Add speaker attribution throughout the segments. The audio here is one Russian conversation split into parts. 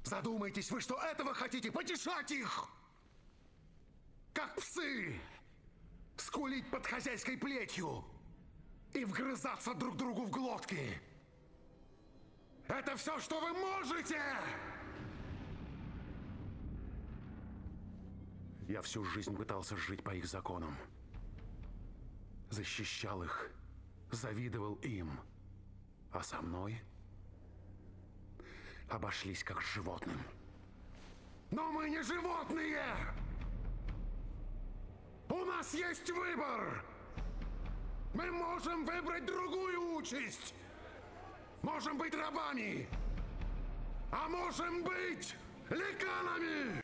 Speaker 1: Задумайтесь вы, что этого хотите? Потешать их! Как псы! Скулить под хозяйской плетью и вгрызаться друг другу в глотки. Это все, что вы можете! Я всю жизнь пытался жить по их законам. Защищал их, завидовал им. А со мной обошлись как с животным. Но мы не животные! У нас есть выбор! Мы можем выбрать другую участь! Можем быть рабами! А можем быть ликанами!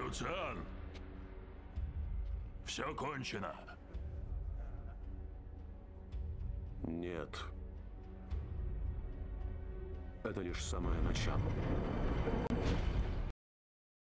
Speaker 2: Люциан, все кончено.
Speaker 3: Нет. Это лишь самое начало.